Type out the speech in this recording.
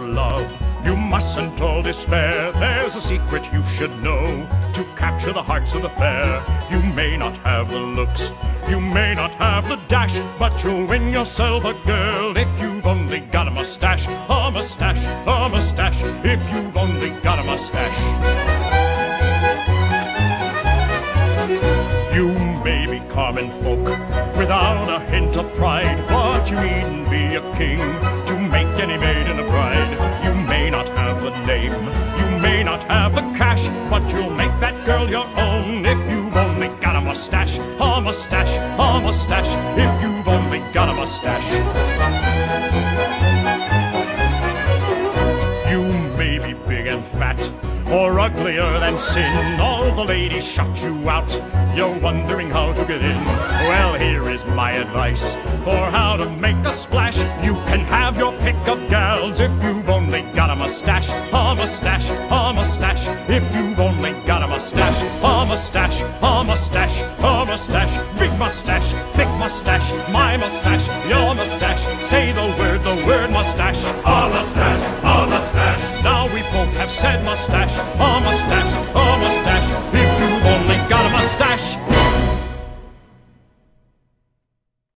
love, you mustn't all despair. There's a secret you should know to capture the hearts of the fair. You may not have the looks, you may not have the dash, but you'll win yourself a girl if you've only got a mustache. A mustache, a mustache, if you've only got a mustache. You may be common folk without a hint of pride, but you needn't be a king to make any maiden a bride. You may not have the name, you may not have the cash, but you'll make that girl your own if you've only got a mustache. A mustache, a mustache, if you've only got a mustache. You may be big and fat, or uglier than sin. All the ladies shut you out, you're wondering how to get in. Well, here is my advice for how to make a splash. You can have your pick of gals if you've only got a mustache. A mustache, a mustache, if you've only got a mustache. A mustache, a mustache, a mustache, big mustache, thick mustache, my mustache, your mustache. Say the word mustache. A mustache, a mustache. Now we both have said mustache. A mustache, a mustache.